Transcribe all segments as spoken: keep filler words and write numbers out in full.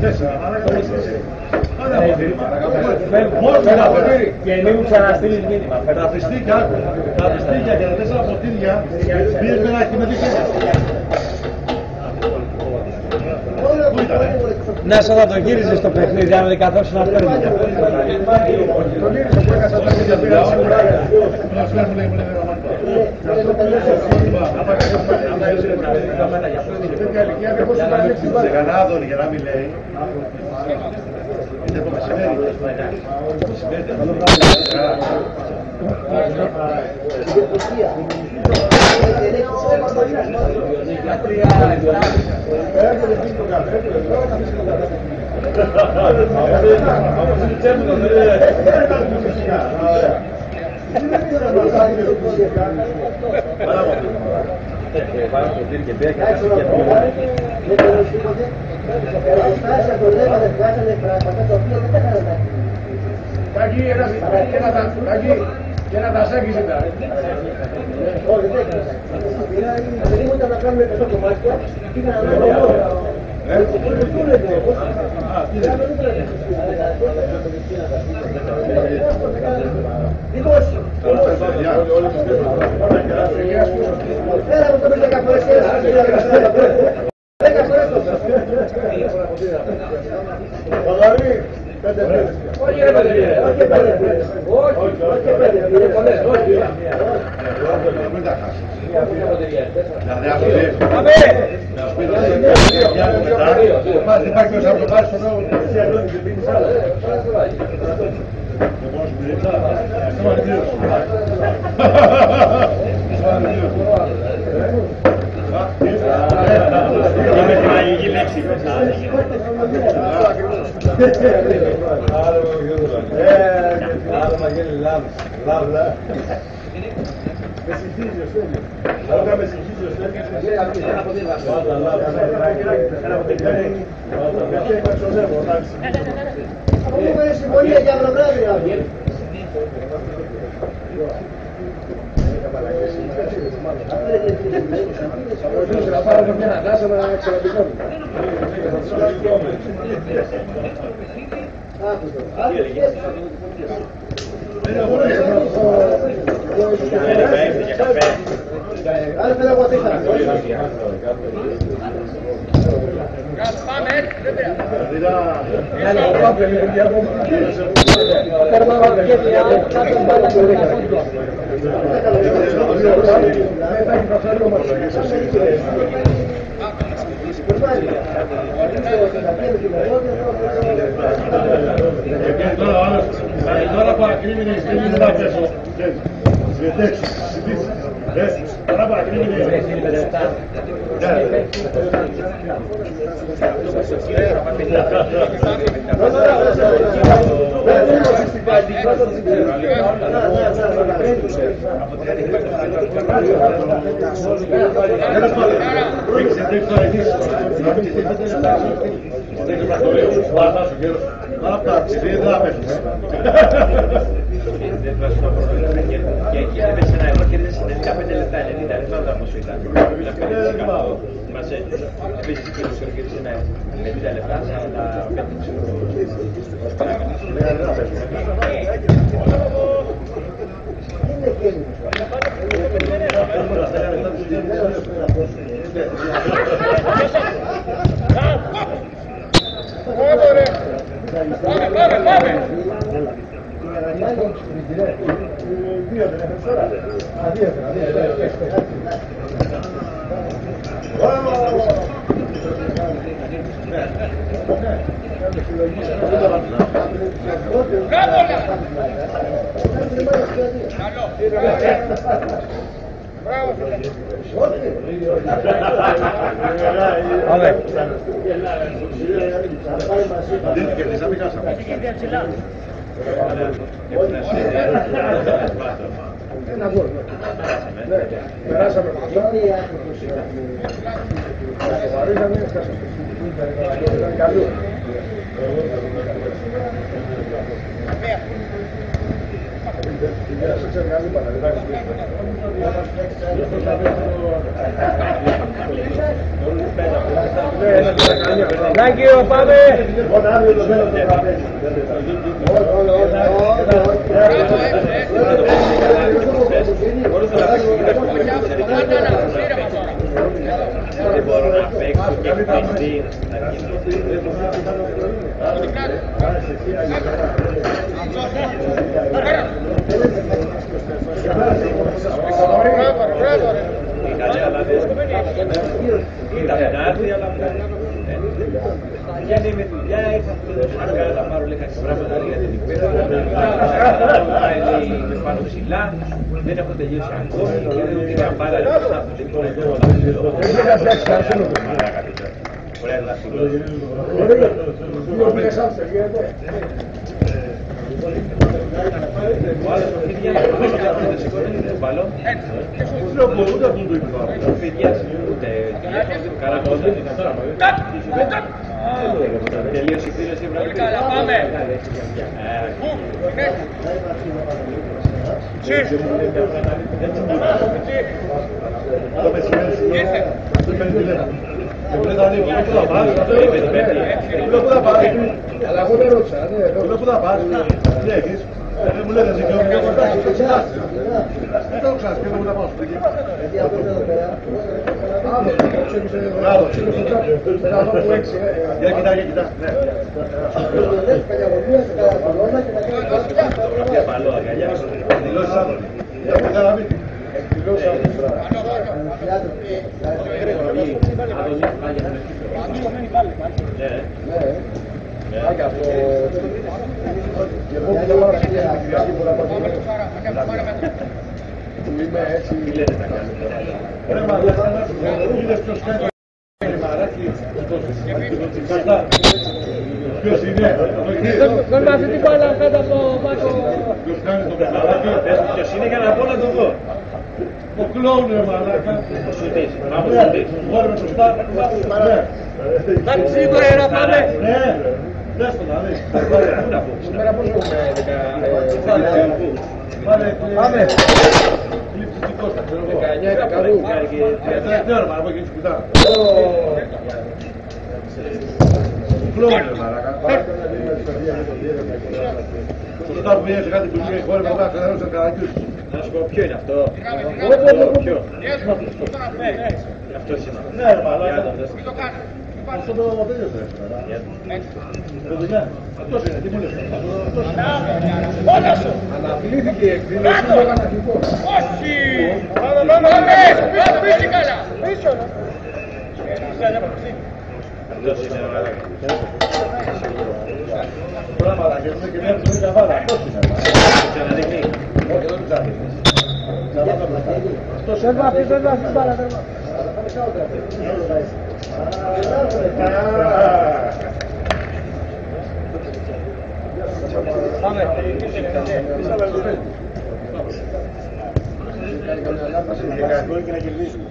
Και μην μου ξαναστείλεις μήνυμα. Τα φιστίκια, τα φιστίκια και τα τέσσερα ποτήρια πήγες με ένα χειμετικό. Να σαν θα το γύριζες στο παιχνίδι, αν δεν καθόσουν να φέρνει. Τον γύριζε που έκασα τα παιδιά πήρα σιγουράγια. Να σου έρθουν λέει μου λέει σε Κανάδων για να μην λέει. Είναι το μεσημέρι. Κάκι, ένα τασάκι ζητά. Όχι, δεν έκανα. Δεν ήμουν να κάνουμε το κομμάτια, πήγα να δω. Όχι ρε παιδί, όχι πέντε πήρες. Όχι πέντε πήρες, πολλές, όχι. Δηλαδή ας πήρες. Πάμε! Μας υπάρχει μέσα από το πάρει στο νέο. Είναι τη μαγική λέξη. Άλλο μαγέλη λάβλα. Με συγχύζει ο Στέλιος. Αλλά με συγχύζει ο Στέλιος. Ένα ποτήρι. Πάντα λάβλα. Ένα ποτήρι. Γιατί επαξονεύω, εντάξει. Από πού παίρνει συμφωνία για αυροβράδυ, Άβγε. Να πάρω μια ανάσα να ξαναπηγαίνω. Άλλα πέρα από τέχα. Τώρα παρακρίμηνε η στήλη δεν θα πέσω. Τώρα παρακρίμηνε η στήλη δεν θα Και εκεί έπαιξε ένα ευρώ και έδωσε δεκαπέντε λεπτά, ενενήντα λεπτά όταν πόσο ήταν. Μας έπαιζε και το σωρό και έδωσε ένα πενήντα λεπτά, αλλά πέντε ξέρω. Πάμε, πάμε, πάμε! Δύο δεν έφερες τώρα. Αδείο έφερα, αδείο έφερα. Μπράβο, Δεν κερδίσαμε, χάσαμε. Ένα γκολ. Περάσαμε μπροστά. Βαρύγαμε, έφτασαμε. Ήταν καλό. Γεια σας, μεγάλη παραδείγμα. Νάκιο, πάμε! Λοιπόν, άδειο το θέλω το τραπέζι. Δεν μπορώ να παίξω και πιντή. Ήταν νάρτη, αλλά για είναι με δουλειά, ήρθα να πάρω λίγα πράγματα για την υπέρα, είναι πάνω ψηλά, δεν έχω τελειώσει ακόμη και δεν είναι καμπάρα λεπτά από την τώρα εδώ. Ωραία, να ο άλλος ο Φιδιάς δεν σηκώνει το μπαλό. Ούτε αυτόν το είπα. Ο Φιδιάς ούτε καλά κόντα. Τελείωσε η φίλος η Ευρωπαϊκή. Καλά, πάμε. Το μεσημέρι σου το παίρνει τηλέφωνο. Πού θα πάρει, πού θα πάρει. Αλλά εγώ δεν ρώτησα, πού θα πάρει, τι έχεις. Δεν μου λέτε εσύ και εγώ κοντά σου, το ξεχάσεις. Δεν το ξεχάσεις και εγώ μου τα πάω στο εκεί. Μπράβο, για κοιτά, για κοιτά. Για παλό, αγκαλιά. Δηλώσεις αύριο. Για το καραβί. Δηλώσεις αύριο. Άγια από... Εγώ που δεν πάω στην Κυριακή που να πάω που είμαι έτσι... Τι λέτε να κάνετε. Ρε μαλάκα, είδες ποιος κάνει το μαράκι κατά. Ποιος είναι, Δεν μάθει την μπάλα κάτω από πάτο. ποιος κάνει το μαράκι. Ποιος είναι για να πω να το δω. Ο κλόουν ρε μαλάκα. Ο Σουτής, πάμε ο Σουτής. Μπορεί με σωστά, ναι. Εντάξει, σίγουρα να πάμε. Ναι, δες το να δεις. Πού να πω. Σήμερα πώς έχουμε Πάμε. Λήψη στην Κώστα, ξέρω εγώ. δεκαεννιά Κακαδού. Τελευταία ώρα παραπώ και σπιτά. Κλόουν ρε μαλάκα. Σωστά που πήγαινε σε κάτι που είχε χώρη μετά ξανάρωσε καρακιούς. Να σου πω ποιο είναι αυτό. Ποιο. Αυτός είναι. Ναι ρε μαλάκα. Αυτό το τελειώσε. Το δουλειά. Αυτός είναι, τι μου λες. Αναπλήθηκε η εκδήλωση λόγω ανακριτών. Όχι! Πάμε, πάμε, πάμε! Πίσω καλά! Πίσω! Αυτός είναι ο Μαλάκα. Τώρα μαλακεύουμε και μια ψωμί καβάλα. Αυτός είναι. Ξαναδείχνει. Όχι, δεν ψάχνεις. Δεν βάφει, δεν βάφει μπάλα, δεν βάφει. Πάμε. Και να κερδίσουμε.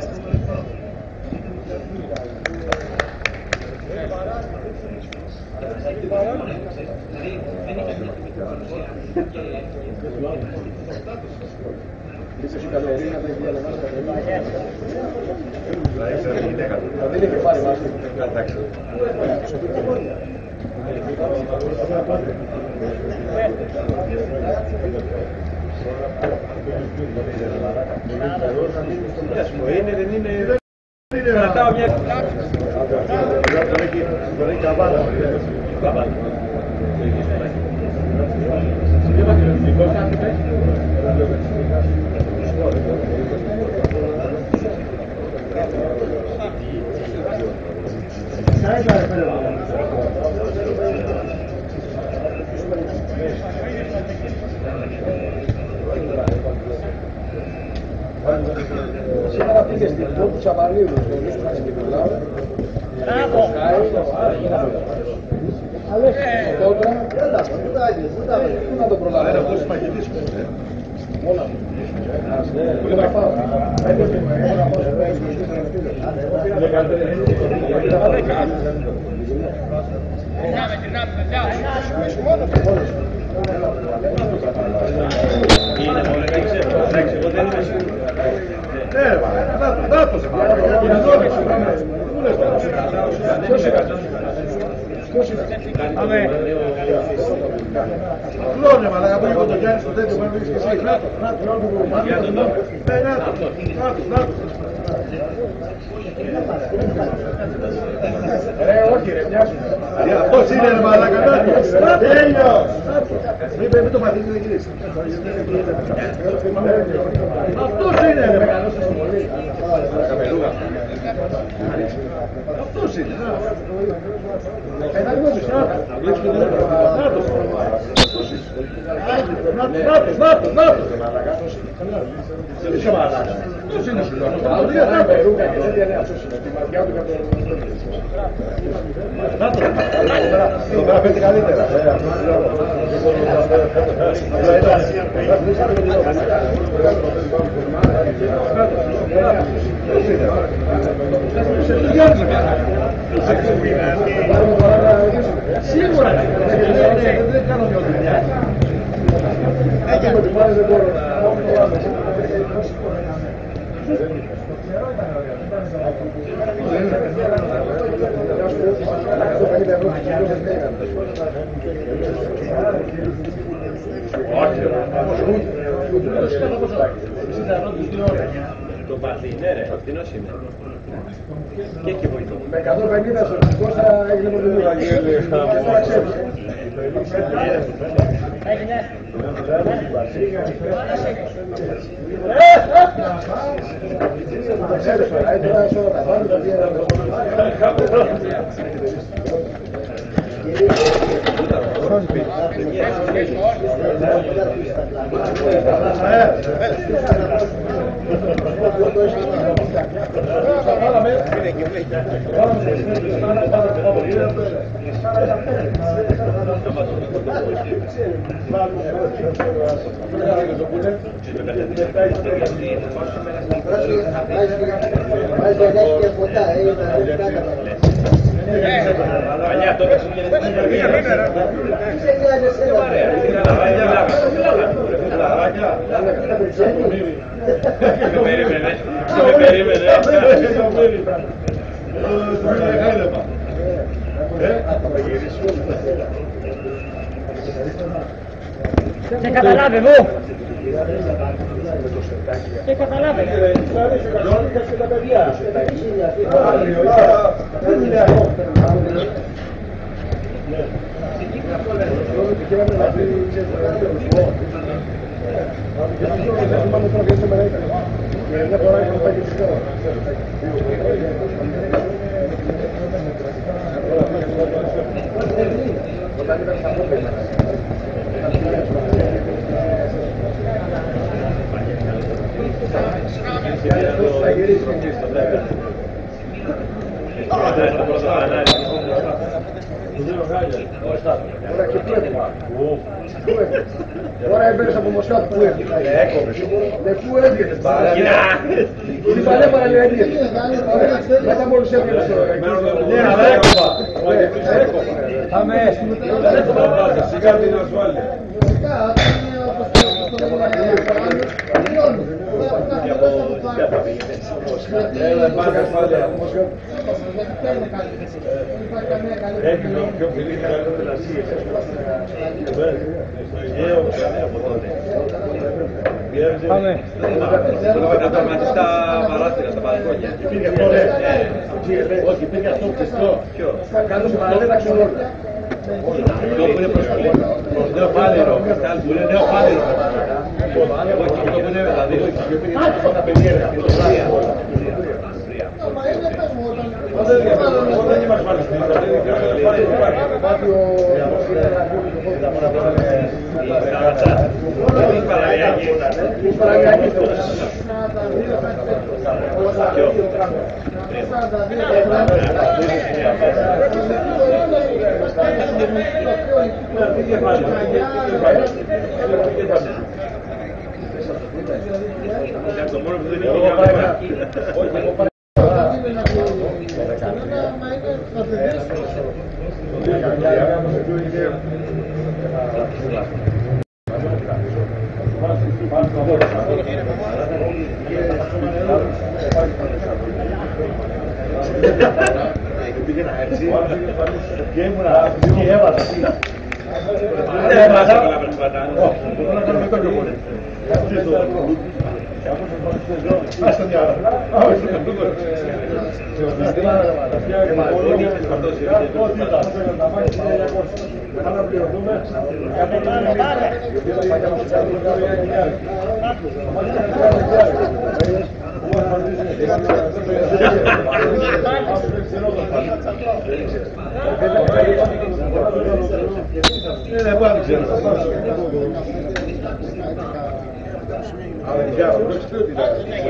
Είσαι σου καλοκαιρία να έχει διαλεμάσει τα παιδιά. Δεν είχε πάρει βάση. Εντάξει. Είναι, δεν είναι. Κρατάω μια. Τον έχει καβάλα. Καβάλα. Σήμερα πήγε στην πόλη του Τσαπαλίου, στο Λύσου Χασικεπιλάου. Πού να το προλάβει. Εγώ είμαι μαγητής. Μόνο μου. Πού να πάω. Είναι μόνο, δεν ξέρω. Εντάξει, εγώ δεν είμαι σίγουρος. Ναι, ρε, να το σε πάρω. Αμέ. Απλώνε μαλάκα, που είπε το Γιάννη στο τέτοιο, πρέπει να βρεις και εσύ. Να το, να το, να το, ρε, όχι ρε, μοιάζουν. Αυτός είναι ρε μαλάκα, να το, τέλειος. Μην το μαθείς, δεν γυρίσει. Αυτός είναι ρε, μεγαλώσες το πολύ. Καπελούγα. Αυτός είναι. Εναρμόζεις, να το. Νάτος, νάτος, νάτος, ρε μαλάκα. Δεν είσαι μαλάκα. Αυτός είναι σου λέω. Νάτος. Εδώ πέρα πέφτει καλύτερα. Σίγουρα δεν κάνω μια δουλειά. Δεν μπορώ το πάθη, ναι ρε, αυτινός είναι. Και εκεί βοηθώ. Με εκατόν πενήντα στο πόσα έγινε με την ουραγή. Παλιά τώρα σου γίνεται με περίμενε, με περίμενε. Και καταλάβε μου! Και καταλάβε! Τα παιδιά, Τώρα έμπαινες από Μοσχά, πού έφυγες? Έκοβες. Ναι, πού έφυγες? Την παλιά παραλία. Μετά μόλις έφυγες στο... Ναι, αλλά έκοβα. Πάμε. Σιγά την ασφάλεια. Έχει πιο πολύ καλύτερα ασίες. Πάμε. Τώρα τα ματιστά παράθυρα στα μπαλκόνια. Υπήρχε αυτό, ναι. Όχι, υπήρχε αυτό κλειστό. Θα κάνω σε παραλέτα ξενόρια. Αυτό που είναι προς νέο πάλιρο, που είναι νέο πάλιρο. Όχι, αυτό που είναι με τα δύο. Τα περίεργα. Δεν είμαστε πάλι στην Το μόνο που δεν είναι πήγαινα έτσι. Τι έβαζα. Δεν έβαζα πολλά πράγματα. Μπορώ να κάνω με το πιο πολύ. Άστε διάλα. Θα να πληρωθούμε. Δεν μπορώ να ξέρω. Αλλά για αυτό δεν ξέρω τι θα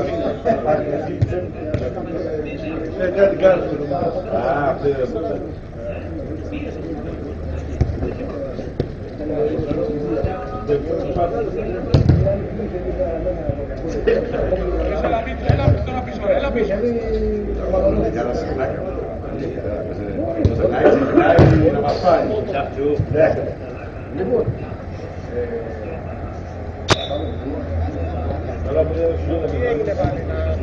κάνει. Κάτι κάνει. Α, αυτό είναι. Έλα πίσω, να μας πάει. Λοιπόν, τι έγινε πάλι να...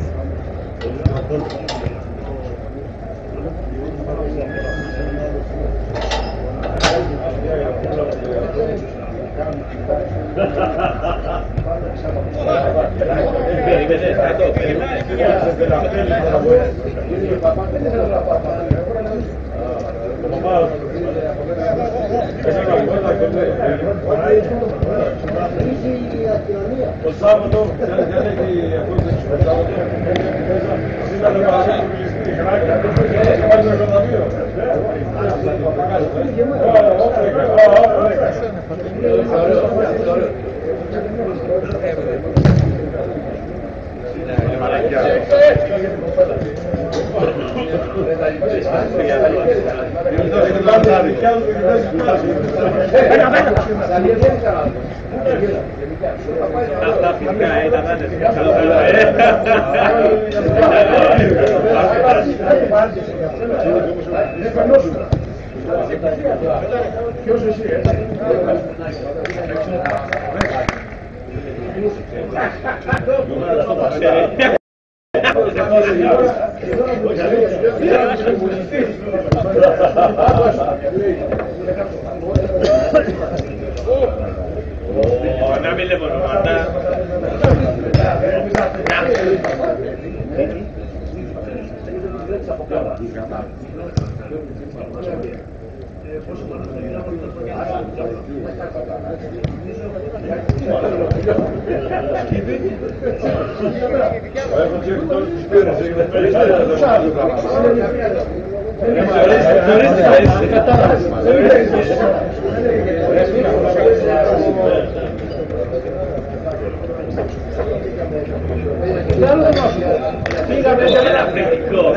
Περίμενε, θα το το Σάββατο, δεν έχει ακούσει το Σάββατο, ήταν το παραδείγμα του Λυστή, χράκια, και πάει στο εκατομμύριο. Αυτά φυσικά ήταν Ποιος εσύ, ε? να μην λέμε ονόματα. Πήγαμε σε ένα αφρικό.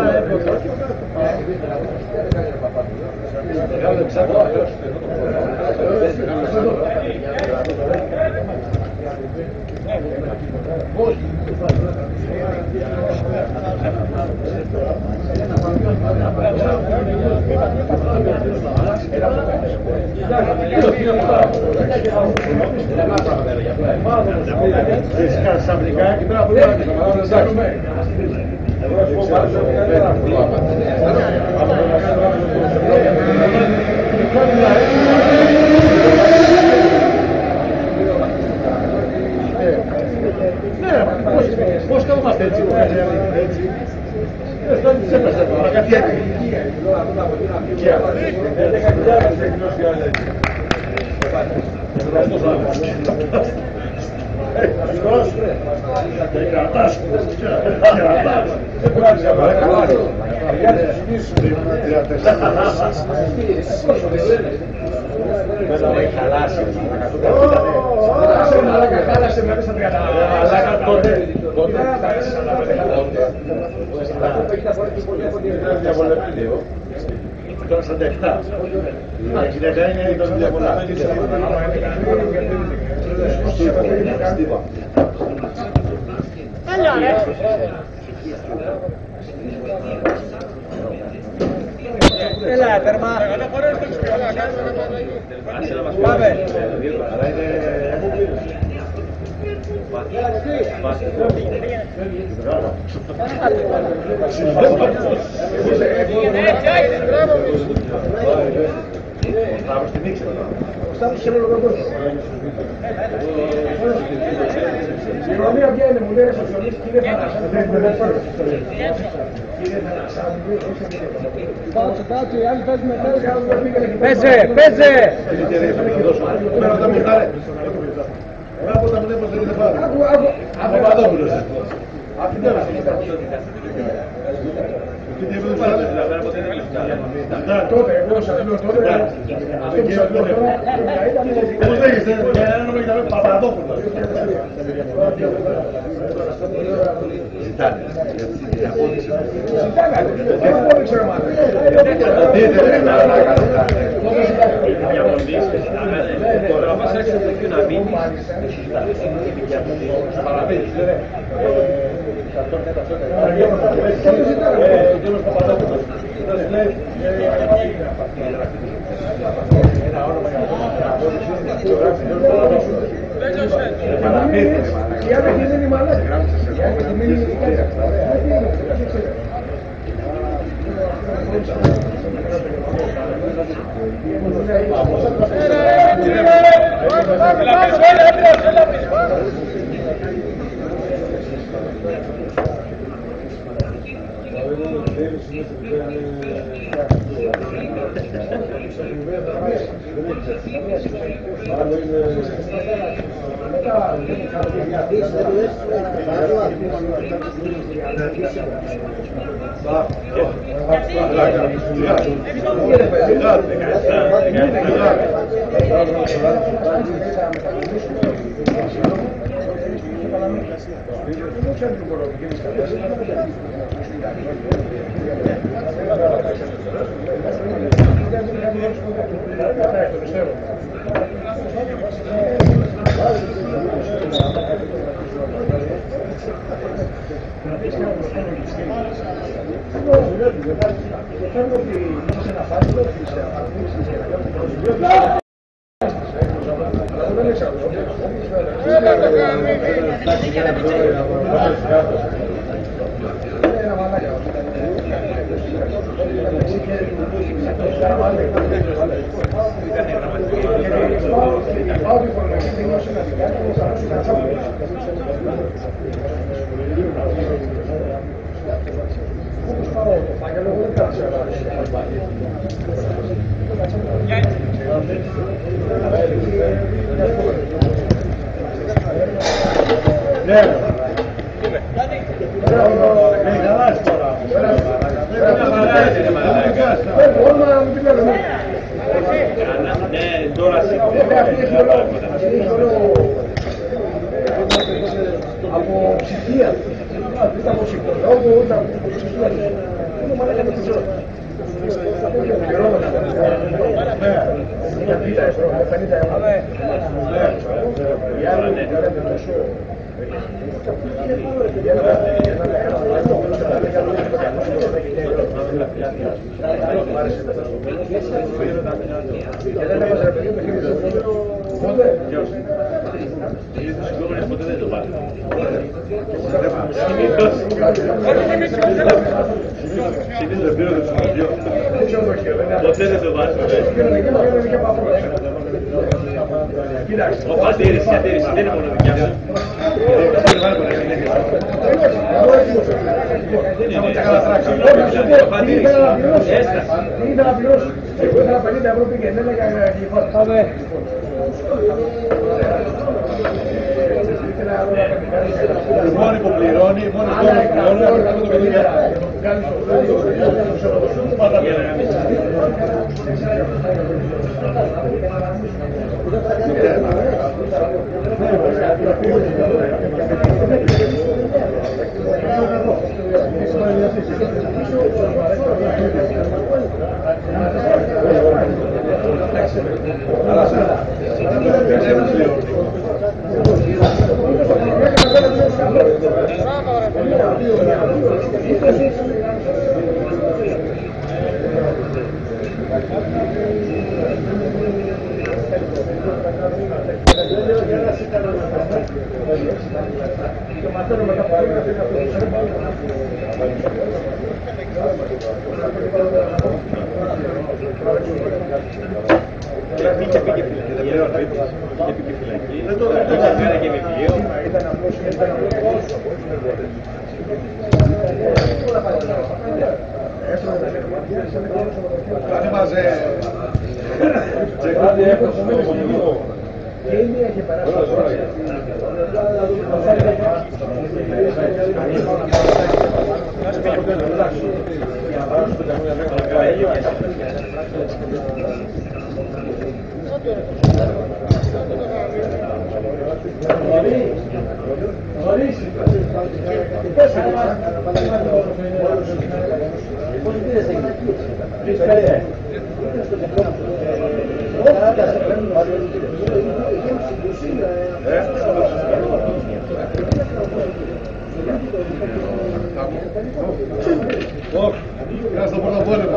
Πώς κάνομαστε έτσι, έτσι. Δεν τις έπαιζε τώρα, κάτι έτσι. έντεκα χιλιάδες εκδόσει άλλα έτσι. Ευχαριστώ σας. Αυτός, και κρατάς, κρατάς. Δεν πρέπει να πάρει. Για να ζητήσουμε τρία τέσσερα. Δεν θα έχει χαλάσει. Χάλασε μέσα στα τριάντα. Αλλά τότε, τότε φτάσεις να τα πετυχαλώνεις. Δεν διαβολεύει λίγο. Τώρα στα δεκατά. Η δεκαεννιά ήταν διαβολεύει. Έλα ρε. Έλα, τερμά. Πάμε. Η Ρωμία βγαίνει, μου λέει σοσιαλίστη, κύριε Θανάση. Πέσε, πέσε! Από τα μνήμα δεν είναι πάρα. Από Παπαδόπουλος. Αυτή δεν είναι. Τότε, εγώ σας λέω τότε, πώς λέγεστε, για έναν νόμο ήταν Παπαδόπουλος. Ζητάνε, γιατί απόδειξε. ζητάνε, δεν απόδειξε ρε μάνα. Τώρα μας έρχεται το κύριο να μείνει. Παραπέμπεις, δεν είναι. Η άμεση δεν είναι μαλάκα. Η άμεση δεν είναι από ψυχία. Δεν θα πω ψυχολόγο, ούτε από ψυχία. Είναι μαλάκα το ξέρω. Για πενήντα ευρώ, πενήντα ευρώ. Οι άλλοι δεν είναι τόσο. Ποτέ δεν το πάρει. Συνήθως δεν πήρω το ψυχολογιό. Ποτέ δεν το βάζω. Ο πατήρης, η αντίρρηση δεν είναι μόνο δικιά σου. Ο πατήρης, έσταση. Ήθελα να πληρώσω. Εγώ ήθελα πενήντα ευρώ πήγαινε για γλυφά. Μόνοι που πληρώνει, μόνοι που πληρώνει, αυτό το παιδί. Και μαθαίνουμε τα παράδειγμα και Και πήγε φυλακή, δεν λέω να πήγε φυλακή, δεν το έκανε και με πλοίο. Κάτι μαζέ. Κάτι έχω στο μήνυμα. Και η μία έχει περάσει. Graças por la buena.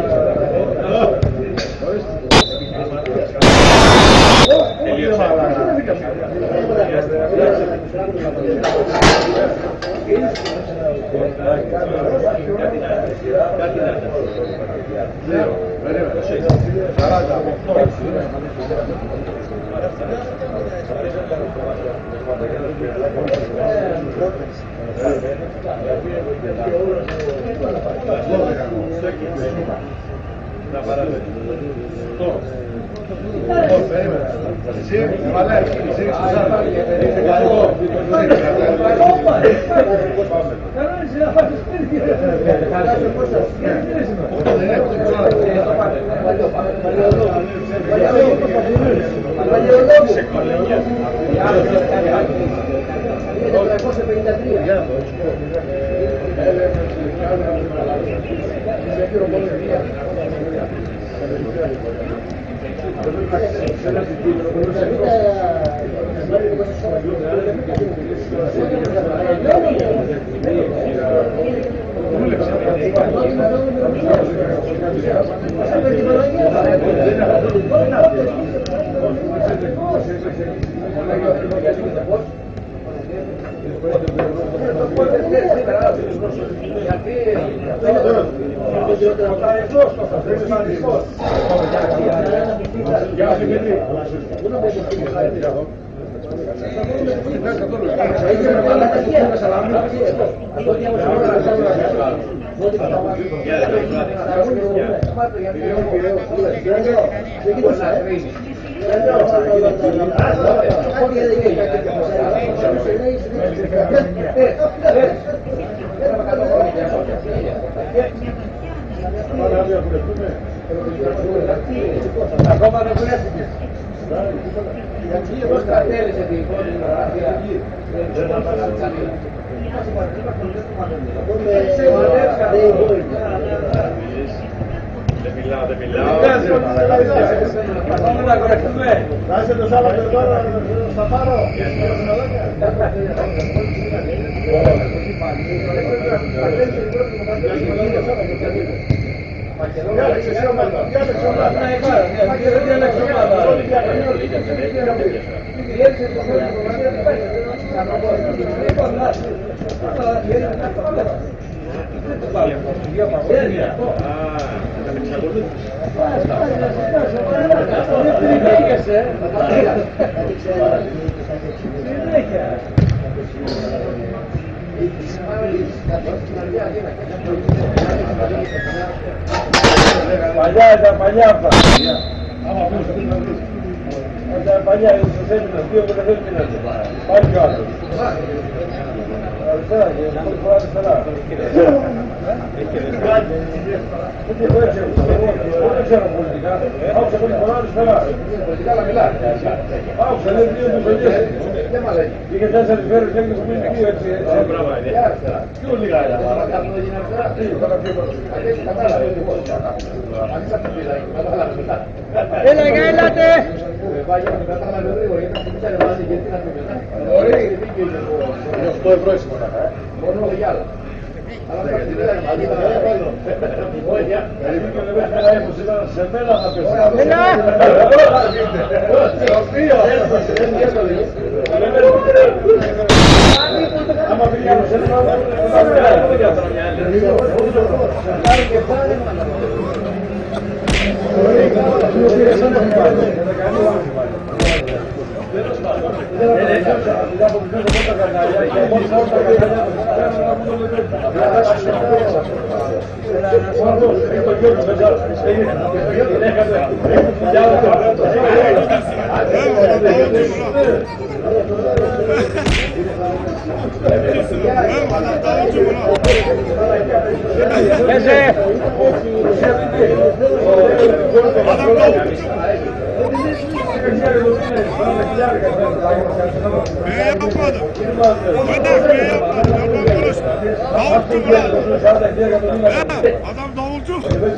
Ακόμα δεν βρέθηκε. Γιατί εγώ κατέληξε την πόλη στην Αραβία. Δεν μιλάω, δεν μιλάω. Πάμε να κορεχτούμε. Θα είσαι το Σάββατο τώρα στα πάρω. Διάλεξε ομάδα. Διάλεξε ομάδα. Διάλεξε παλιά ήταν παλιά αυτά. Ήταν παλιά, ίσως έμειναν δύο και δεν έμειναν. Πάλι κι άλλο. Αριστερά και πολύ φορά αριστερά. Δεν τι έχω έτσι, δεν ξέρω πολιτικά. Άκουσα πολύ φορά αριστερά. Πολιτικά να μιλά. Άκουσα, λέει δύο δουλειές. Είχε τέσσερις μέρες και έγινε σπίτι δύο έτσι. Ποιο λίγα είναι. Έλα, έλατε! οκτώ ευρώ είσαι μόνο. Μόνο για άλλα. Σε μένα θα πες. Έλα! Άμα πήγαμε σε ένα Adam davulcu.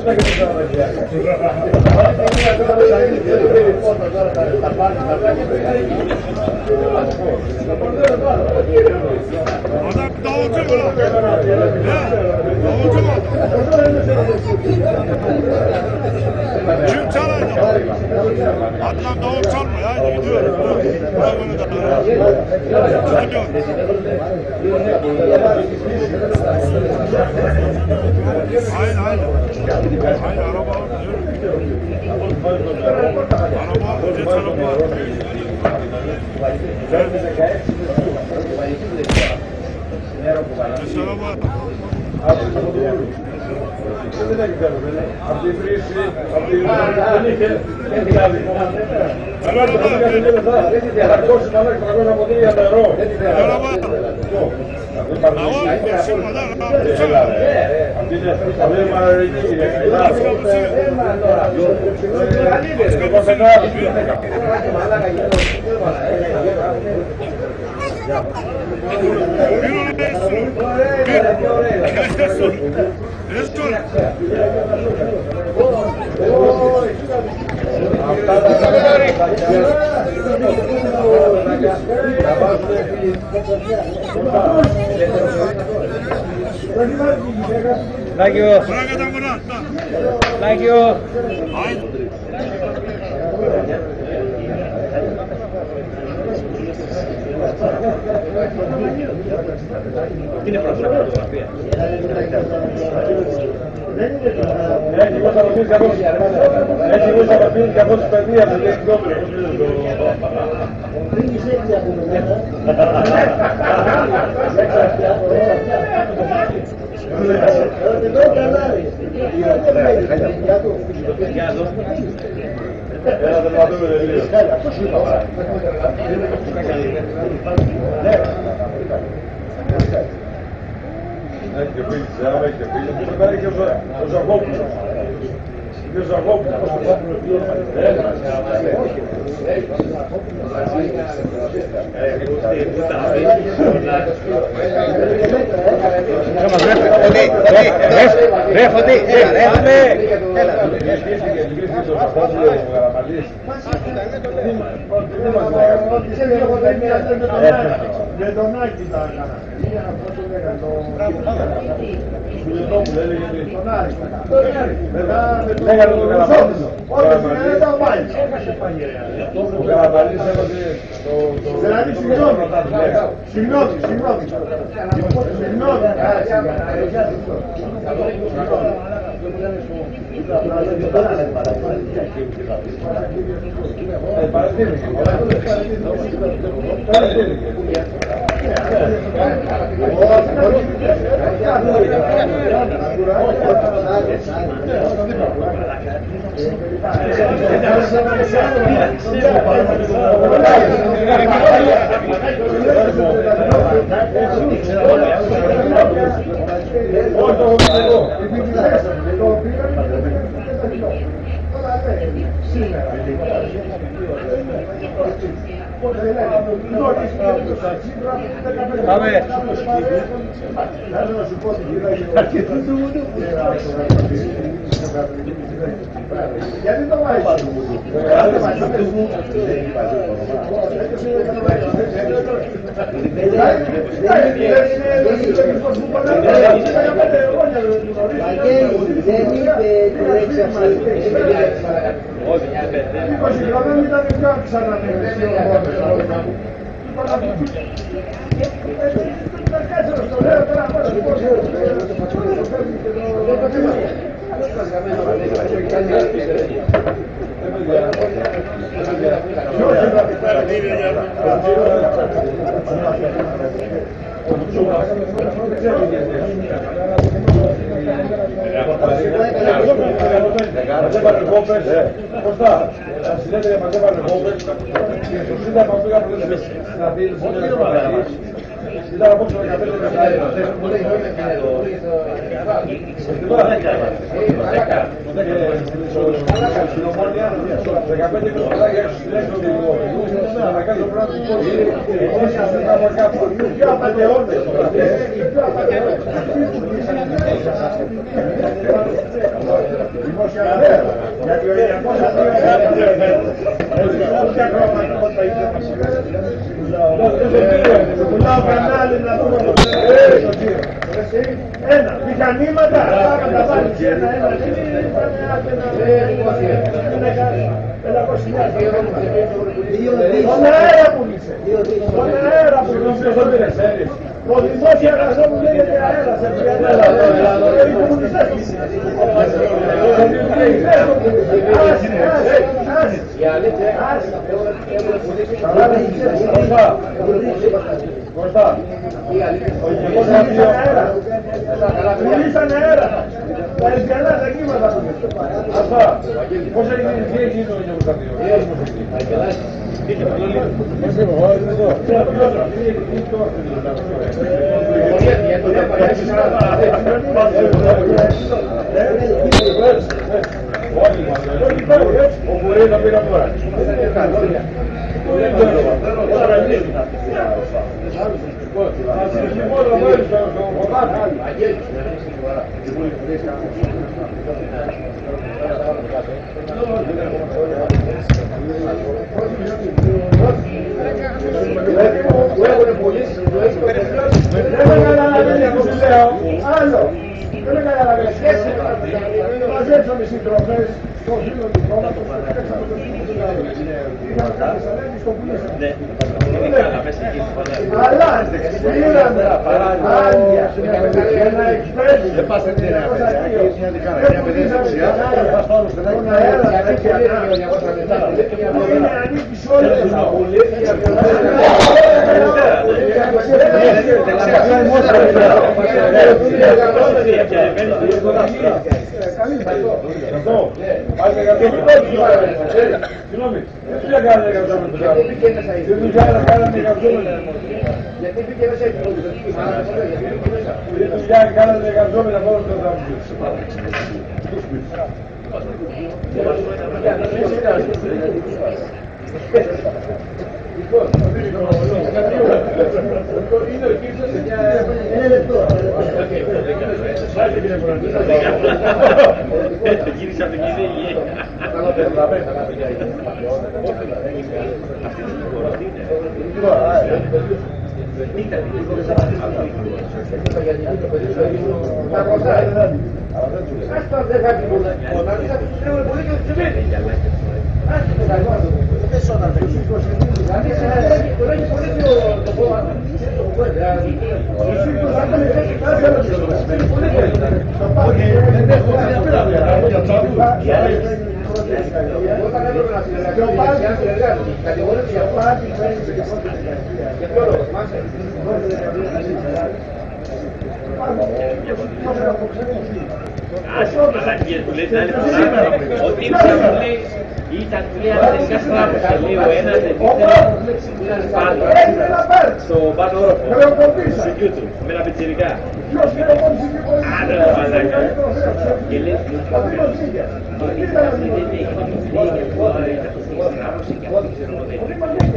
Adam davulcu mu lan? Davulcu mu? Kim çalacak? Adam davul çalmıyor. Haydi gidiyoruz. Bırak bunu da. Hadi. Hayır hayır. Hayır araba al. Araba al. Jet araba al. Jet araba al. Thank you. Thank you. Tiene fotografía. Έτσι πώς θα το πεις καθώς έτσι πώς θα το πεις καθώς παιδί από το εκδόπλο. Ένα τερματώμενο λίγο. Αυτό σου είπα. Έχει και φίλοι της Άβα, έχει και φίλοι. Εδώ πέρα έχει ο Ζαγόπουλος. Και ο Ζαγόπουλος. Ρε Φωτή, ρε Φωτή. Με τον Άκη τα έκανα. Τον έλεγε τον Άρη. Μετά με τον Καραπαλής. Ο Καραπαλής έβαζε το... Δηλαδή συγγνώμη, συγγνώμη, συγγνώμη. Συγγνώμη. Πάμε. Γιατί το βάζεις? Δεν είπε του έξι αυτή. είκοσι χρόνια ήταν πιο ξανά. Ένα, μηχανήματα, ένα, ένα, στον αέρα που είσαι, στον αέρα που είσαι, ο δημόσιο αγαθό μου λέγεται αέρα, σε οι κομμουνιστές που είσαι. Κοστά, μιλήσαν αέρα, τα εσκαλά, τα κύματα που είναι. Αυτά, πώς έγινε η το Γεωργαστήριο. Ο Κουρέι θα πήρα τώρα. Άλλο, δεν καταλαβαίνεις. Μαζέψαμε συντροφές στο φίλο του κόμματος και παίξαμε τον Κουρέι. Είχαμε κάποιες ανέβεις στο πουλήσαμε. Αλλά πήραμε άδεια για να εξπρέσει. Δεν πας έτσι να πες. Μια παιδεία δεξιά, πας πάνω στην άλλη. Είναι ανήκει σε όλες τις αγουλές. Συγγνώμη, δεν δουλειά κάνανε εργαζόμενοι τους άλλους. Δεν δουλειά κάνανε εργαζόμενοι. Γιατί πήγε μέσα έτσι. Δεν δουλειά κάνανε εργαζόμενοι από όλους τους άλλους. Είναι λεπτό. Γύρισε από την Κυριακή. Ότι ήταν πλέον τεσσιά στράπους και λέει ο ένας ήταν πάνω στο πάνω όροφο στο YouTube με ένα πιτσιρικά. Άντε το μαλάκα και λέει ότι αυτή δεν έγινε λέει και αυτό ήταν το στράπος και αυτό ξέρω εγώ δεν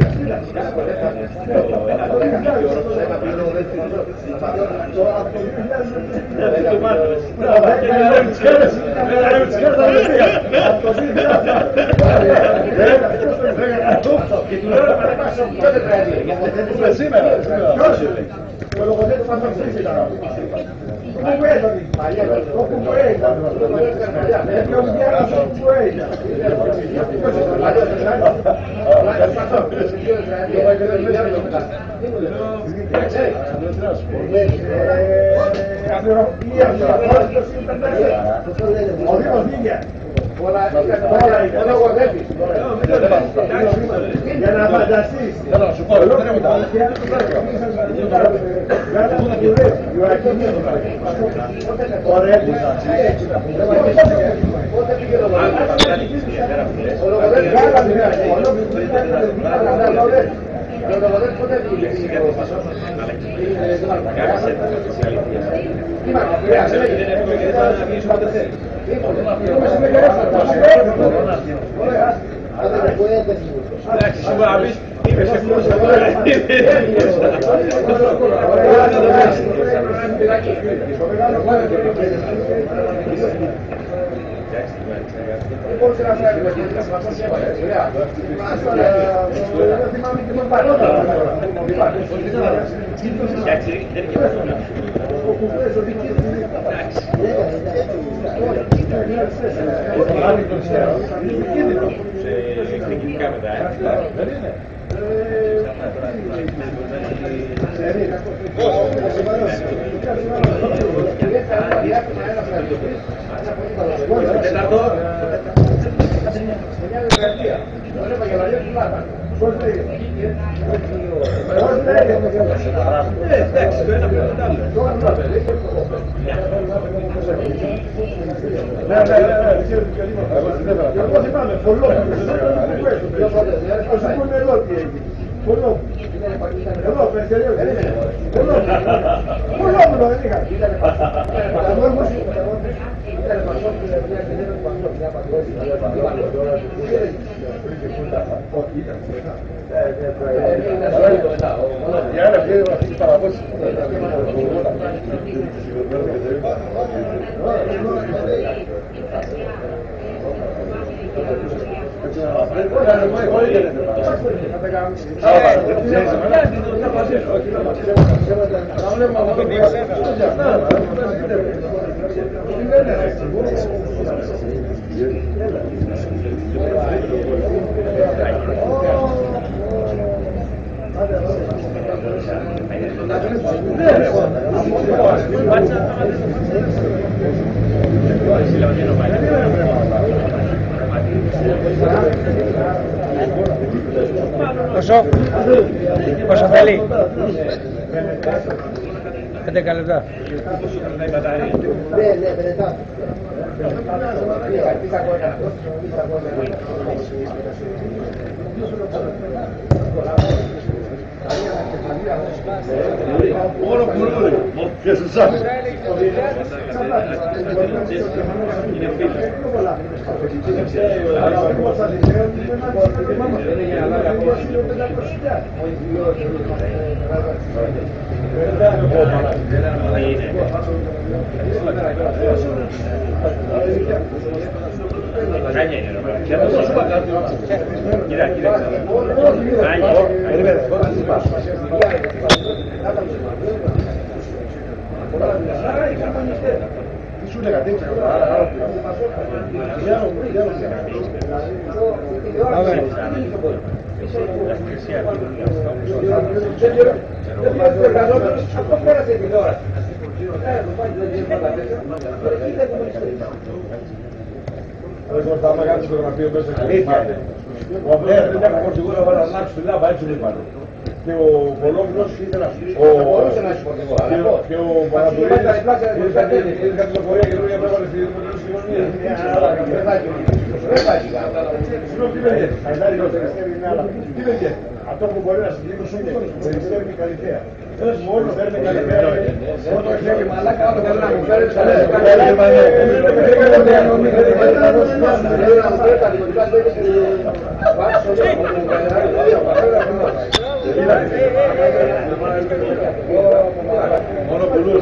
και του λέω να παρακάσω πότε θα έλεγε. Σήμερα, σήμερα. Ο λογοτέτης θα μας αφήσει τα Για να φανταστείς. Εντάξει, σίγουρα να πεις, είμαι σε φλούσα τώρα. Εντάξει, δεν είναι και αυτό. Σε εκδικητικά μετά, ε. Τέταρτο. Εντάξει, το ένα πρέπει να το άλλο. Ναι, ναι, ναι, εγώ θυμάμαι, πολλό, ας πούμε εδώ τι έγινε, πολλό, εδώ, περιφερειό, πολλό, πολλό μου δεν είχα. Πόσο, πόσο θέλει? έντεκα λεπτά. Ναι, ναι, πενετά. Μόνο πουλούρι, και στους άλλους. Δεν θα μεγάλη φωτογραφία μέσα και αλήθεια. Ο Αμπρέα δεν έχω σίγουρα να αλλάξει τη λάμπα, έτσι δεν υπάρχει. Και ο Πολόγλος και ο Πανατολής ήρθαν την λεωφορεία και λέει πρέπει να στη κοινωνία. Τι λέγε, αυτό που μπορεί να συγκλίνει είναι περιστέρι και καλυθέα. Μόνο παίρνει καλυθέα. Μόνο ξέρει μαλάκα, άλλο θέλει να μου φέρει μόνο πουλούρι.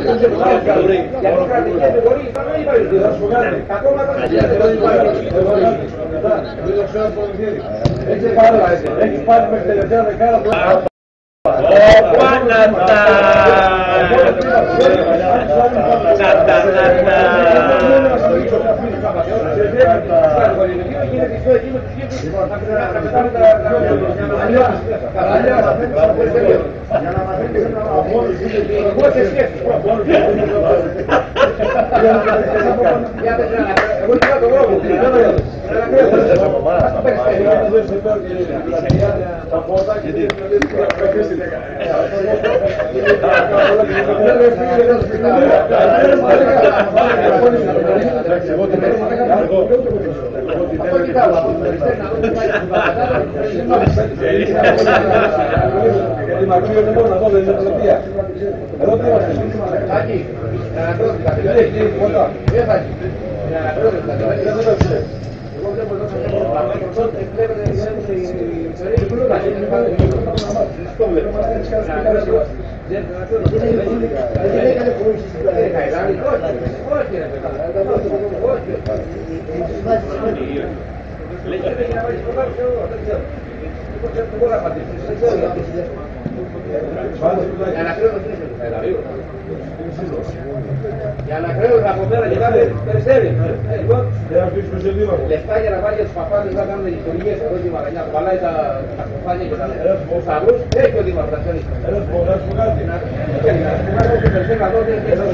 Έχεις πάρει με τελευταία δεκάρα που... Ω Πανατά! Για να κρέω από μέρα και κάθε περιστέρι. Λεφτά για να πάει για τους παπάδες να κάνουν λειτουργίες εδώ τη Μαρανιά. Παλάει τα κουφάνια και τα σταυρούς. Έχει ο Δήμαρχος τα ξέρει. Να σου πω κάτι. Να σου πω κάτι. Να σου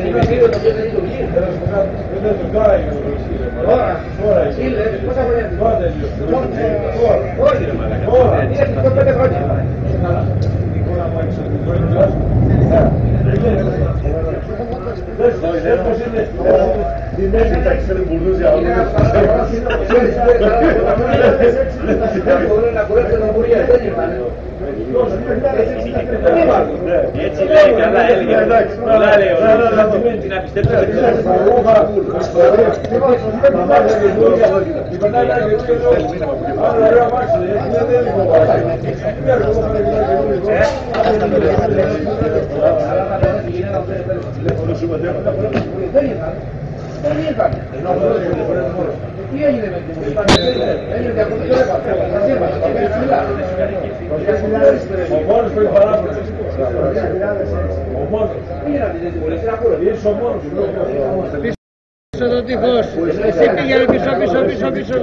πω κάτι. Τώρα, σύλλε, πόσα χρόνια όχι, είναι στις πέντε χρόνια. Τη μέση τα ξέρει μπουρδούζια όλους. Έτσι λέει, καλά έλεγε. Καλά λέει ο Λόγος. Τι να πιστέψετε. Δεν ήταν. Τι έγινε με την έγινε διακοπή. Ο μόνος που έχει παράπονο. Ο μόνος. Είσαι ο μόνος. Πίσω το τείχος. Εσύ πήγαινε πίσω, πίσω, πίσω, πίσω.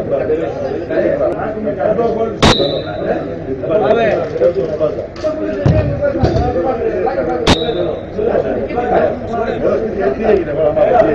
Πάμε. Τι έγινε παραπάνω.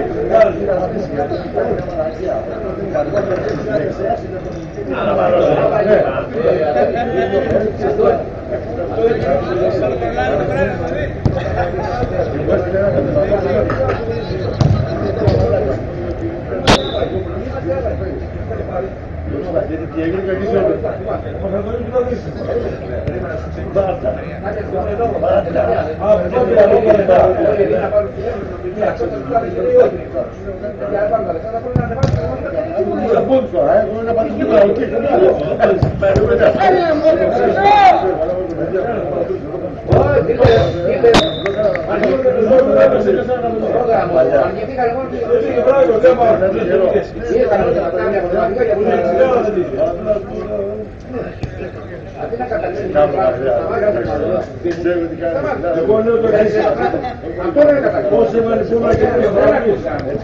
Εγώ λέω το εξής. Πώς έβαλε σώμα και δεν έβαλε.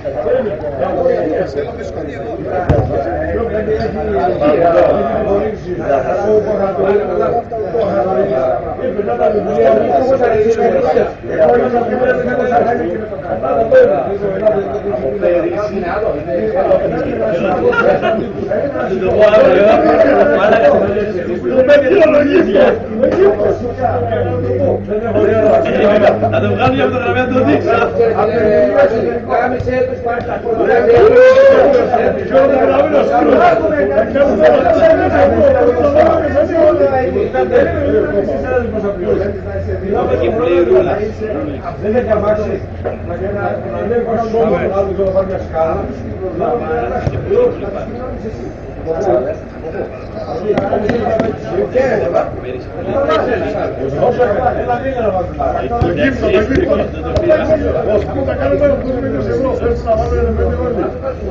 Θα το βγάλω για φωτογραφία να το δείξω. Δεν έχει αμάξει. Να λέει πως σώμα να άλλο και να πάρει μια σκάλα. Το γύψο, το γύψο. Πώς θα κάνουμε πέρα από τους μήνες ευρώ, θέλεις να βάλουμε ένα πέντε γόνι.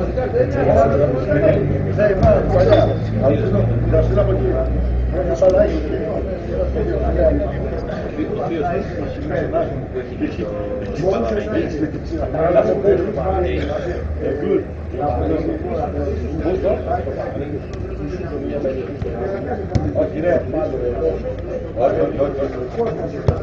Ναι, πάρα παλιά. Θα στείλω από εκεί. Όχι, ναι, όχι, όχι,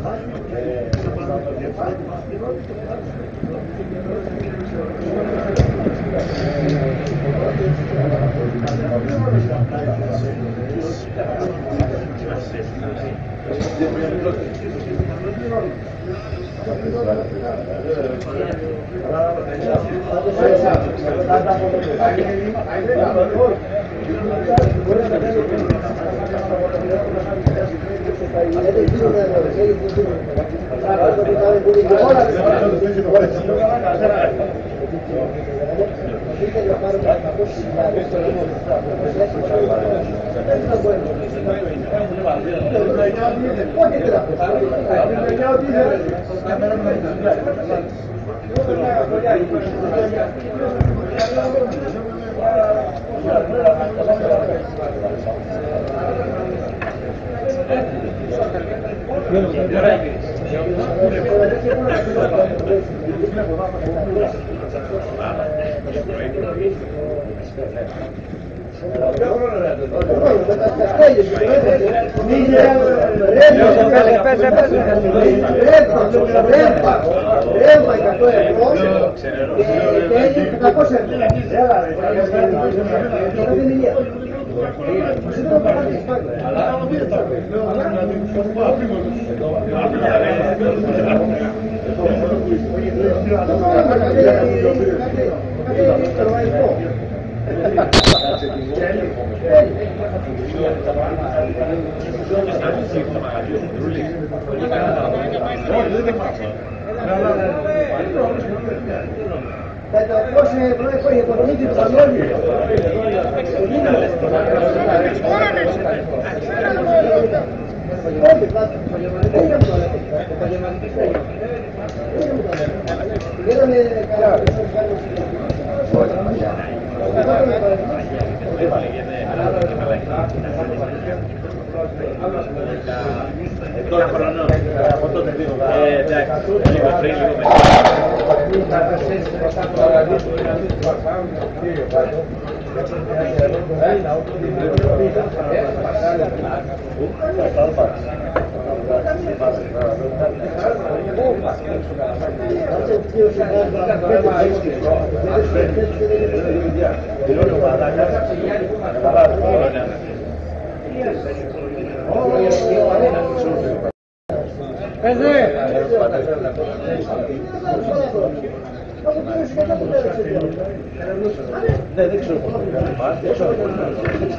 δεν ξέρω πώς θα το κάνει. Δεν ξέρω πώς θα το κάνει.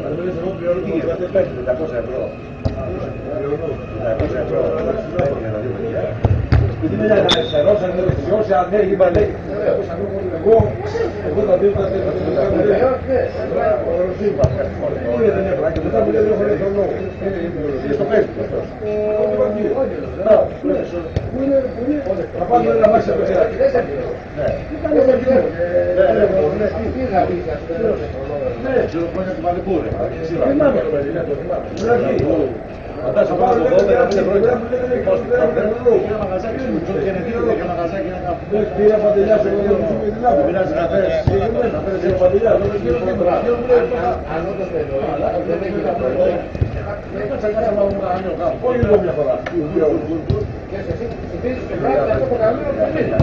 δεκαετία ευρώ. δεκαετία ευρώ. Γιατί δεν είναι αριστερός, αν είναι δεξιός, αν δεν είπα λέει. Εγώ, εγώ τα δύο τα τέτοια δεν τα κάνω. Όχι, δεν έπρεπε. Και μετά μου λέει δεν έχω λέει τον λόγο. Και στο πέστη αυτός. Θα πάμε να μάθει από εσένα. Ναι, ξέρω πώς είναι το Μαλιπούρι. Θυμάμαι το παιδί. Φαντάσου πάνω από εδώ, πέντε χρόνια. Ένα μαγαζάκι σου, και είναι δύο και μαγαζάκι να κάνουν. Πήρα παντελιά σου, εγώ δεν σου μιλάω. Πήρας να φέρεις συγκεκριμένα, να φέρεις ένα παντελιά. Αν όντως το εννοεί, δεν έχει τα προϊόντα. Έκατσα κάσα να μου κάνει ο κάπου. Όχι λίγο μια φορά. Και εσύ ψηφίζεις και πράγματι αυτό το καλό είναι πέντε.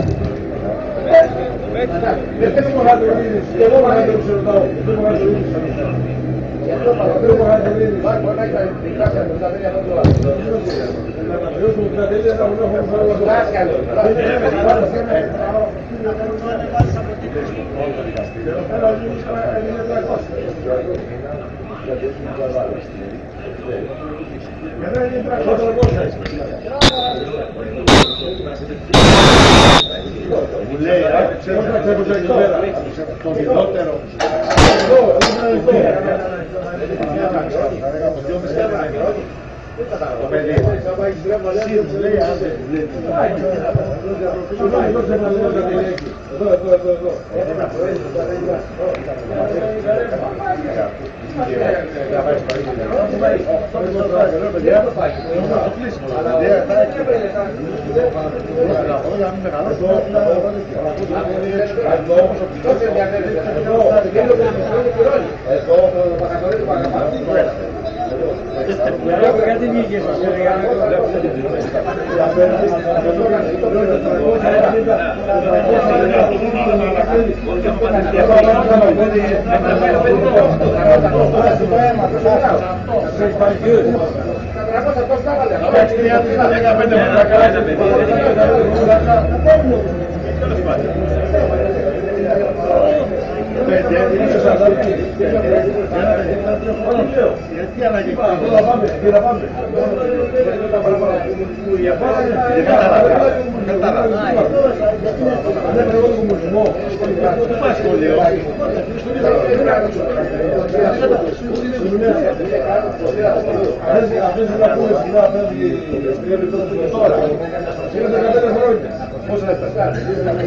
Δεν θέλω να το δίνεις. Και εγώ να το ρωτάω. Δεν μπορώ να το δίνεις. Δεν μπορώ να το δίνεις. Μπορεί να έχει τα δικάσια του, τα τέλεια του άλλου. Να τα βιώσουμε τα τέλεια να μου έχουν φέρει το δάσκαλο. Μου λέει, ξέρω να ξέρω εκεί πέρα, το μικρότερο. Το παιδί. Σύρους λέει, άντε. Εδώ, εδώ, εδώ, εδώ. Ένα προέδρο, τα παιδιά. Γιατί βγήκε σας, γιατί αναγκαστεί. Πάμε, κύριε, πάμε. Πόσα έφτασε.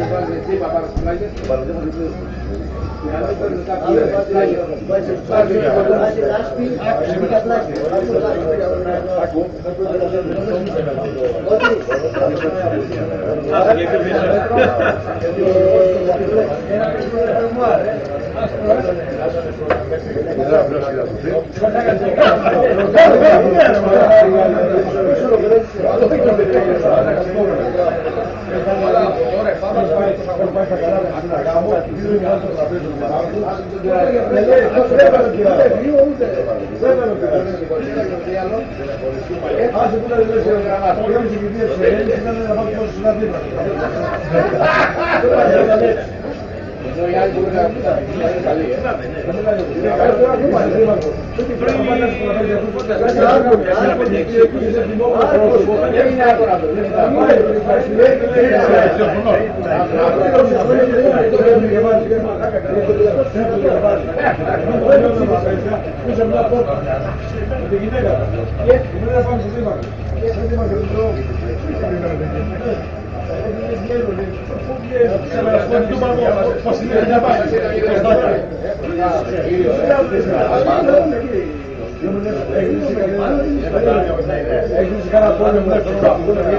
Έχεις κανένα πόλεμο έξω από το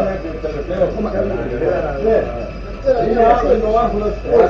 είναι ο άνθρωπος που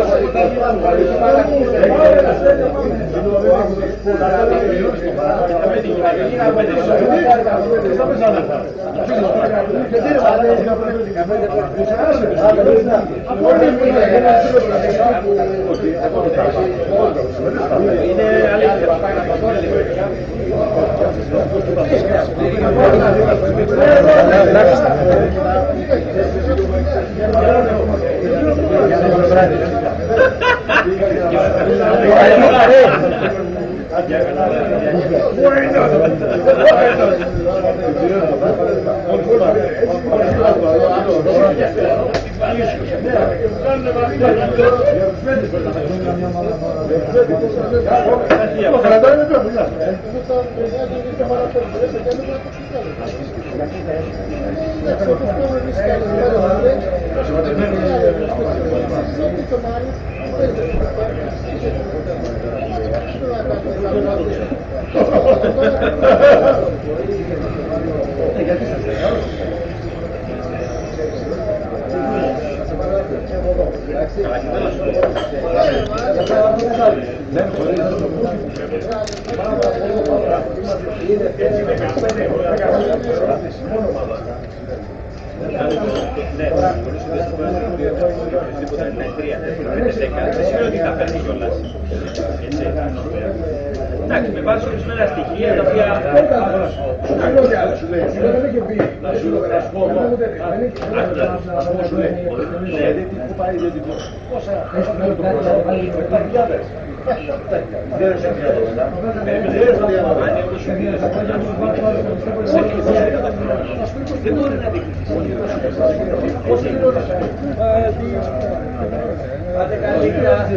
εντάξει, με βάση ορισμένα στοιχεία τα οποία δεν μπορεί να δείξει. Πάτε καλύτερα.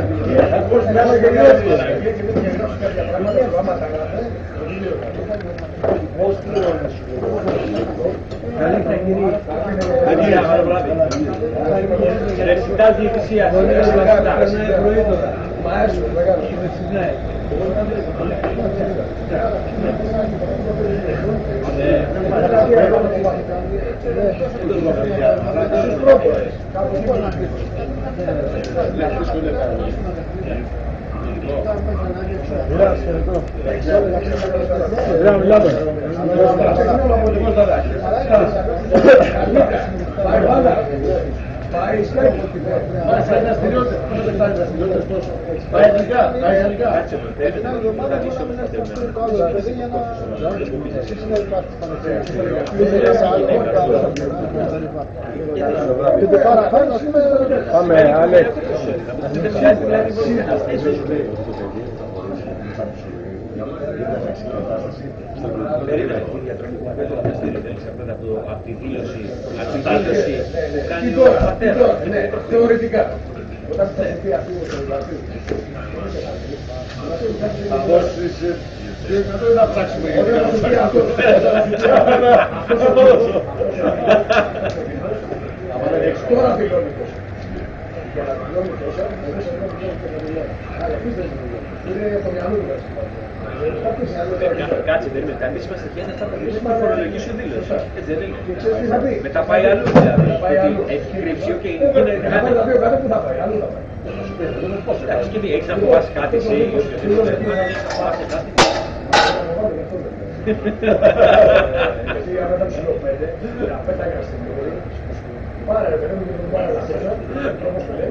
Πώς πληρώνεις. Μεγάλη διαιτησία. Maestro, μεγάλο. Ναι. Πάει σκάκι. Πάει σαν δραστηριότητες. Πώς δεν πάει δραστηριότητες τόσο. Πάει εθνικά. Πάει εθνικά. Κάτσε με, θέλετε να το κρατήσω με αυτό. Πάμε, Άλεξ. Περίμενε τη διατροφή που απέτω δικαστήριο, δεν εξαρτάται από τη δήλωση, από την δήλωση που κάνει ο πατέρας. Ναι, θεωρητικά. Όταν θα πει αυτή η θα δώσεις δεν θα ψάξουμε για αυτό. Αλλά έχεις τώρα δηλώνει τόσο. Για να δηλώνει τόσο, αλλά εμείς δεν δηλώνει. Είναι το μυαλό μας. Κάτσε, δεν είναι. Εμείς είμαστε πια θα παραδείγουμε τη φορολογική σου δήλωση. Έτσι δεν είναι. Μετά πάει αλλού δηλαδή. Έχει κρύψει και είναι κάτι. Κάθε που θα πάει, αλλού θα πάει. Εντάξει, και έχεις να φοβάσεις κάτι εσύ ή οποιοδήποτε. Γιατί αν ήταν ψηλό πέντε, πέταγα στην πόλη, πάρε ρε παιδί μου και τον πάρε να σέσω, όπως το λέει.